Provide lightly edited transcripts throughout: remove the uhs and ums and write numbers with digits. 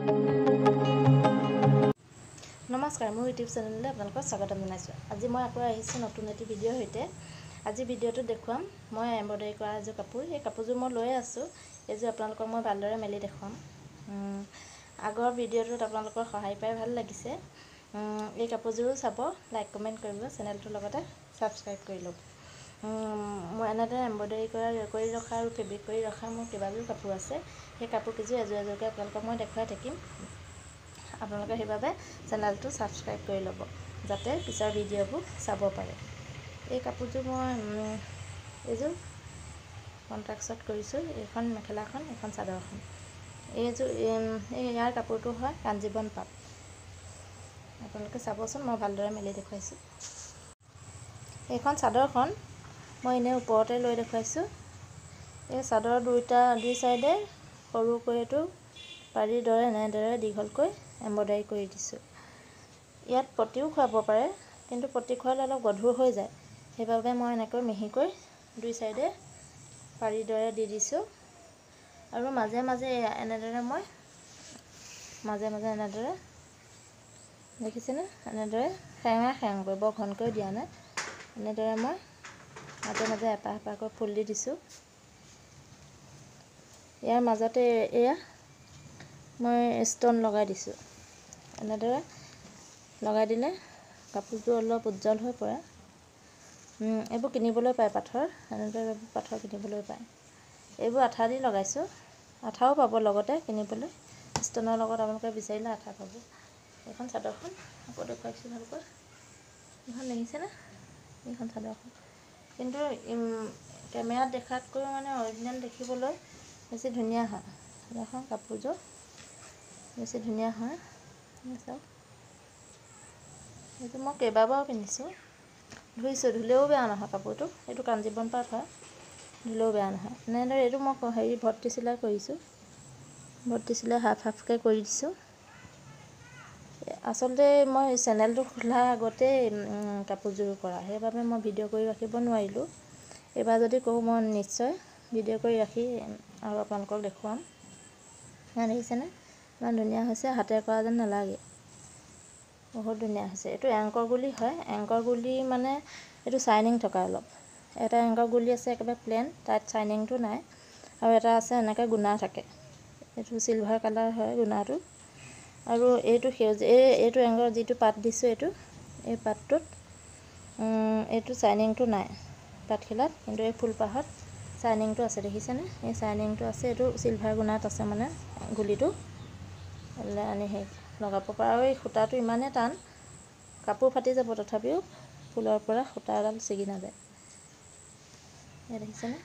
নমস্কাৰ, মোৰ ইউটিউব চেনেললৈ আপোনালোকক স্বাগতম জনাইছোঁ। আজি মই আকৌ আহিছোঁ নতুন এটি ভিডিঅ'ৰ সৈতে। আজি ভিডিঅ'টো দেখুৱাম মই এম্ব্ৰইডাৰী কৰা এযোৰ কাপোৰ। এই কাপোৰযোৰ মই লৈ আছোঁ। এইযোৰ আপোনালোকক মই ভালদৰে মেলি দেখুৱাম। আগৰ ভিডিঅ'টোত আপোনালোকৰ সহায় পাই ভাল লাগিছে। এই কাপোৰযোৰো চাব, লাইক কমেণ্ট কৰিব, চেনেলটোৰ লগতে ছাবস্ক্ৰাইব কৰি লওক। মই এনেদৰে এম্ব্ৰইডাৰী কৰি ৰখা আৰু ফেব্ৰিক কৰি ৰখা মোৰ কেইবাযোৰ কাপোৰ আছে। সেই কাপোৰকেইযোৰ এযোৰ এযোৰকৈ আপোনালোকক মই দেখুৱাই থাকিম। আপোনালোকে সেইবাবে চেনেলটো ছাবস্ক্ৰাইব কৰি ল'ব, যাতে পিছৰ ভিডিঅ'বোৰ চাব পাৰে। এই কাপোৰযোৰ মই এইযোৰ কণ্ট্ৰাক্সত কৰিছোঁ। এইখন মেখেলাখন, এইখন চাদৰখন। ইয়াৰ কাপোৰটো হয় কাঞ্জীবন পাট। আপোনালোকে চাবচোন, মই ভালদৰে মেলি দেখুৱাইছোঁ। এইখন চাদৰখন মই এনেই ওপৰতে লৈ দেখুৱাইছোঁ। এই চাদৰ দুই চাইডে সৰুকৈ এইটো পাৰিৰ দৰে এনেদৰে দীঘলকৈ এম্ব্ৰইডাৰী কৰি দিছোঁ। ইয়াত পটিও খুৱাব পাৰে, কিন্তু পটি খুৱালে অলপ গধুৰ হৈ যায়। সেইবাবে মই এনেকৈ মিহিকৈ দুই চাইডে পাৰিৰ দৰে দি দিছোঁ। আৰু মাজে মাজে এনেদৰে মই এনেদৰে দেখিছেনে, এনেদৰে খেঙকৈ বৰ ঘনকৈ দিয়া নাই। এনেদৰে মই মাজে মাজে এপাহ এপাহকৈ ফুল দি দিছোঁ। ইয়াৰ মাজতে এয়া মই ষ্টন লগাই দিছোঁ। এনেদৰে লগাই দিলে কাপোৰযোৰ অলপ উজ্জ্বল হৈ পৰে। এইবোৰ কিনিবলৈ পায় পাথৰ, এনেদৰে পাথৰ কিনিবলৈ পায়। এইবোৰ আঠা দি লগাইছোঁ। আঠাও পাব লগতে কিনিবলৈ। ষ্টনৰ লগত আপোনালোকে বিচাৰিলে আঠা পাব। এইখন চাদৰখন আকৌ দেখুৱাইছোঁ ভালকৈ। এইখন দেখিছেনে, এইখন চাদৰখন। কিন্তু কেমেৰাত দেখাতকৈ মানে অৰিজিনেল দেখিবলৈ বেছি ধুনীয়া হয়। চাদৰখন কাপোৰযোৰ বেছি ধুনীয়া হয়। চাওক, এইটো মই কেইবাবাৰো পিন্ধিছোঁ, ধুলেও বেয়া নহয় কাপোৰটো। এইটো কাঞ্জীবন পাট হয়, ধুলেও বেয়া নহয়। এনেদৰে এইটো মই ভৰ্তি চিলাই কৰিছোঁ। ভৰ্তি চিলাই হাফকৈ কৰি দিছোঁ। আচলতে মই চেনেলটো খোলাৰ আগতেই কাপোৰযোৰ কৰা, সেইবাবে মই ভিডিঅ' কৰি ৰাখিব নোৱাৰিলোঁ। এইবাৰ যদি কওঁ মই নিশ্চয় ভিডিঅ' কৰি ৰাখি আৰু আপোনালোকক দেখুৱাম। দেখিছেনে, ইমান ধুনীয়া হৈছে, হাতে কৰা যেন নালাগে। বহুত ধুনীয়া হৈছে। এইটো এংকৰ গুলি হয়। এংকৰ গুলি মানে এইটো চাইনিং থকা অলপ। এটা এংকৰ গুলি আছে একেবাৰে প্লেন, তাত চাইনিংটো নাই। আৰু এটা আছে এনেকৈ গুণা থাকে। এইটো চিলভাৰ কালাৰ হয় গুণাটো। আৰু এইটো সেউজীয়া, এইটো এংকৰ যিটো পাত দিছোঁ, এই পাতটোত এইটো চাইনিংটো নাই পাতখিলাত, কিন্তু এই ফুলপাহত চাইনিংটো আছে। দেখিছেনে, এই চাইনিংটো আছে। এইটো চিলভাৰ গুণাত আছে মানে গুলিটো। আনি সেই লগাব পৰা। আৰু এই সূতাটো ইমানেই টান, কাপোৰ ফাটি যাব, তথাপিও ফুলৰ পৰা সূতা এডাল ছিগি নাযায়। এই দেখিছেনে,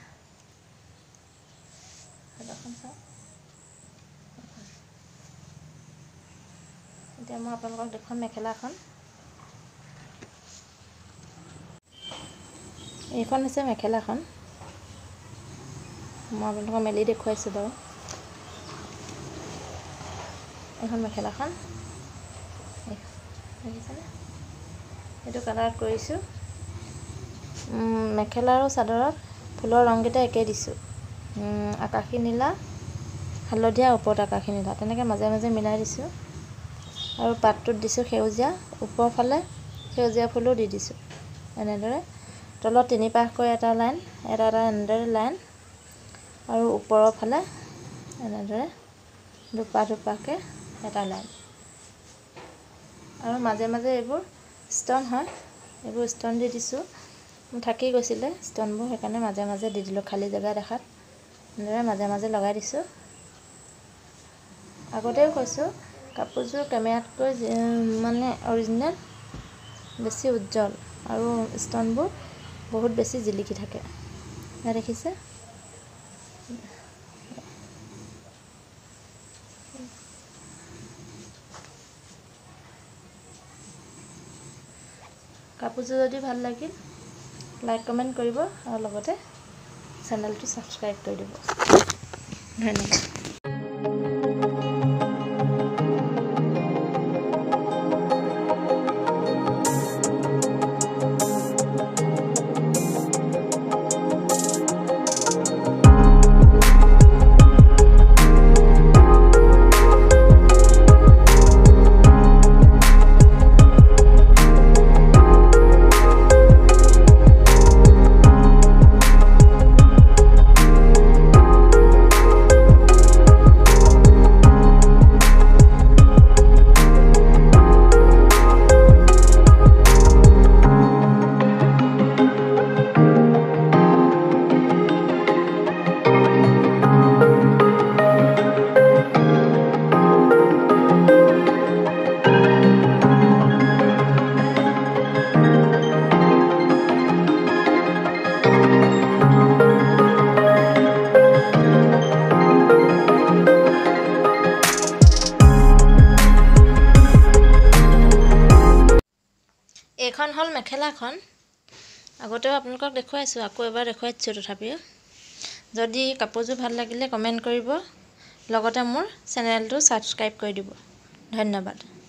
চাদৰখন চাওক। এতিয়া মই আপোনালোকক দেখুৱাম মেখেলাখন। এইখন হৈছে মেখেলাখন। মই আপোনালোকক মেলি দেখুৱাইছোঁ বাৰু। এইখন মেখেলাখন দেখিছেনে, এইটো কালাৰত কৰিছোঁ। মেখেলা আৰু চাদৰত ফুলৰ ৰংকেইটা একেই দিছোঁ। আকাশী নীলা, হালধীয়া, ওপৰত আকাশী নীলা, তেনেকৈ মাজে মাজে মিলাই দিছোঁ। আৰু পাতটোত দিছোঁ সেউজীয়া, ওপৰৰ ফালে সেউজীয়া ফুলো দি দিছোঁ। এনেদৰে তলত তিনিপাহকৈ এটা লাইন, এটা এনেদৰে লাইন, আৰু ওপৰৰ ফালে এনেদৰে দুপাহকৈ এটা লাইন। আৰু মাজে মাজে এইবোৰ ষ্টন হয়, এইবোৰ ষ্টন দি দিছোঁ। থাকি গৈছিলে ষ্টনবোৰ, সেইকাৰণে মাজে মাজে দি দিলোঁ খালী জেগা দেখাত। এনেদৰে মাজে মাজে লগাই দিছোঁ। আগতেও কৈছোঁ, কাপোৰযোৰ কেমেৰাতকৈ মানে অৰিজিনেল বেছি উজ্জ্বল, আৰু ষ্টনবোৰ বহুত বেছি জিলিকি থাকে। দেখিছে, কাপোৰযোৰ যদি ভাল লাগিল লাইক কমেণ্ট কৰিব, আৰু লগতে চেনেলটো ছাবস্ক্ৰাইব কৰি দিব। ধন্যবাদ। এইখন হ'ল মেখেলাখন আগতেও আপোনালোকক দেখুৱাইছোঁ আকৌ এবাৰ দেখুৱাই দিছোঁ তথাপিও যদি কাপোৰযোৰ ভাল লাগিলে কমেণ্ট কৰিব লগতে মোৰ চেনেলটো ছাবস্ক্ৰাইব কৰি দিব ধন্যবাদ